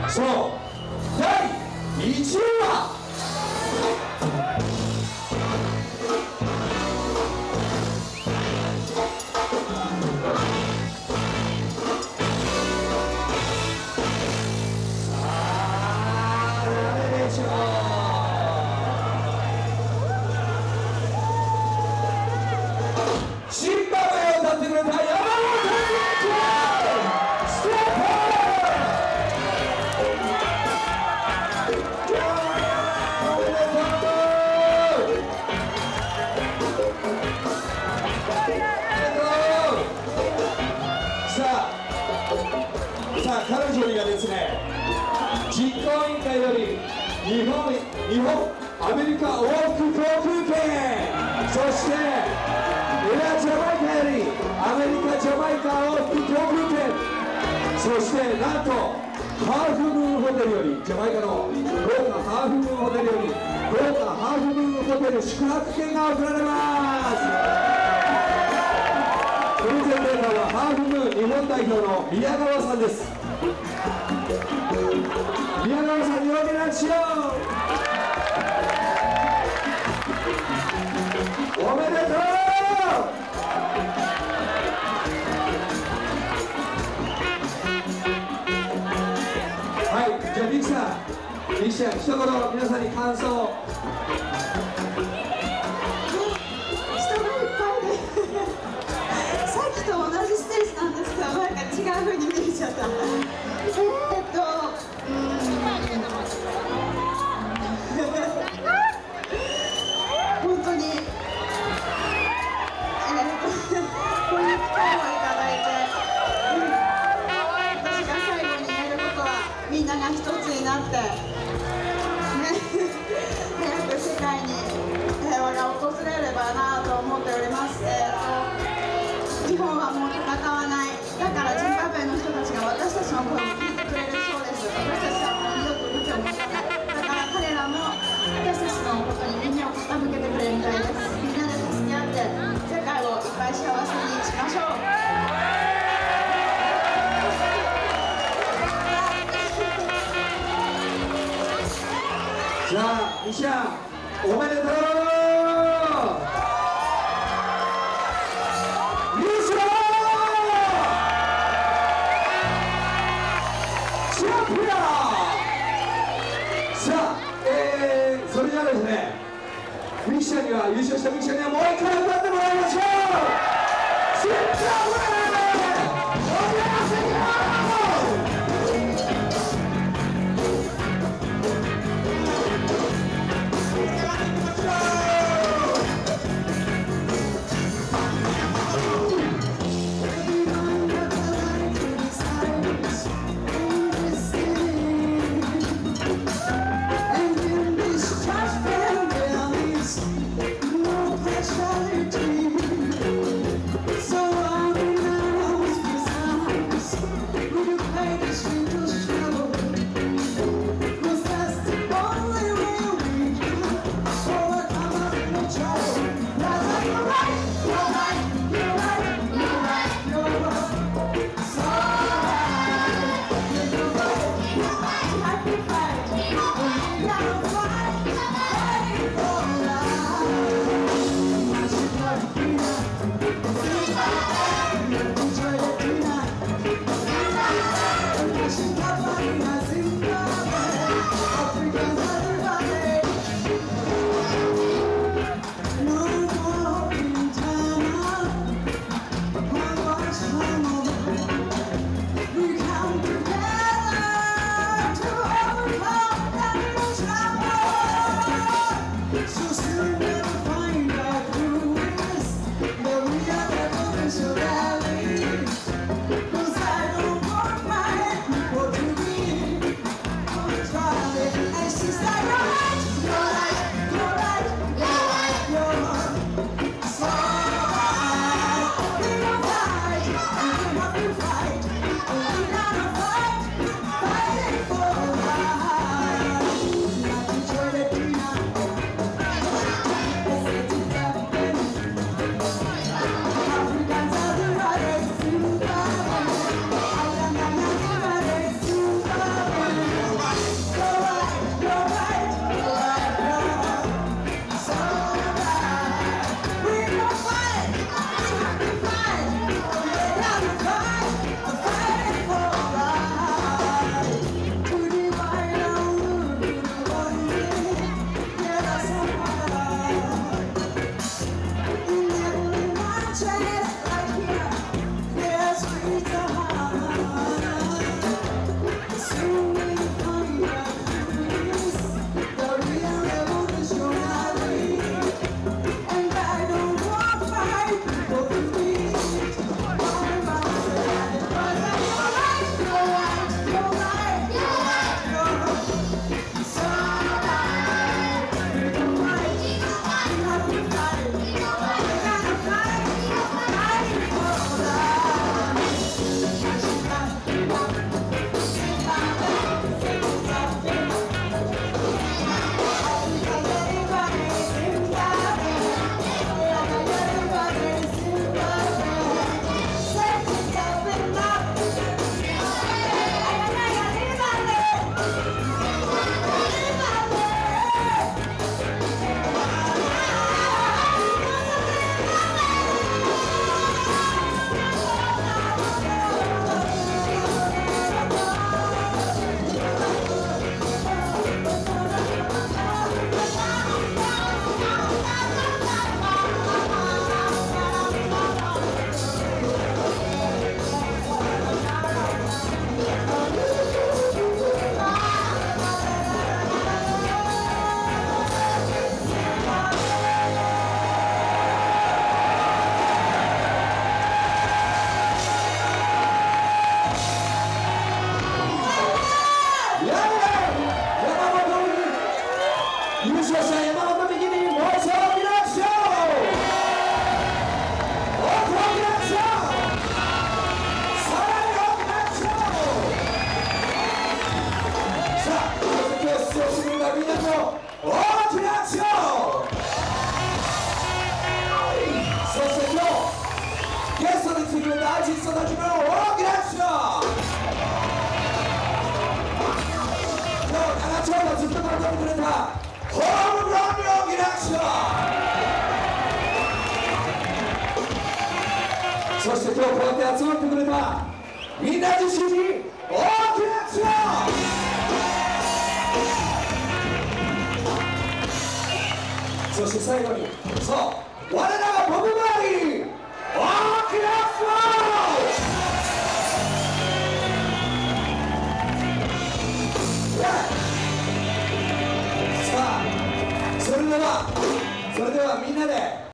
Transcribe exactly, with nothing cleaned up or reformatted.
そうだいいちいはさあ誰でしょう。シンバブを歌ってくれた山本ステップ。さあ彼女にはですね、実行委員会より日本日本アメリカ往復航空券、そしてエアジャマイカよりアメリカジャマイカ往復航空券、そしてなんとハーフムーンホテルよりジャマイカの豪華ハーフムーンホテルより豪華ハーフムーンホテル宿泊券が贈られます。プレゼンテーターはハーフムーン日本代表の宮川さんです。宮川さんにお願いしよう。おめでとう。はい、じゃあミキさん、ミキさん、一言皆さんに感想。 違う風に見えちゃった。えーっと、うーん本当に、えーっと、こういう機会をいただいて、私が最後にやることは、みんなが一つになって、ね、早く世界に平和が訪れればなと思っております。えーっと、日本はもう戦わない。だからジンバブエの人たちが私たちの声を聞いてくれるそうです。私たちはもう二度と武器を持たない。だから彼らも私たちのことに耳を傾けてくれるみたいです。みんなで助け合って世界をいっぱい幸せにしましょう。 じゃあ西谷おめでとう。さあ、えー、それではですね、ミキちゃんには優勝したミキちゃんにはもう一回歌ってもらいましょう。シンバブエお願いします。So I'm シストたちも大きな拍手を。今日長丁場ずっと頑張ってくれたホームグラウンドに大きな拍手を。そして今日こうやって集まってくれたみんな自身に大きな拍手を。そして最後に、そう我らがボブ・マーリーに大きな拍手を。さあそれではそれではみんなで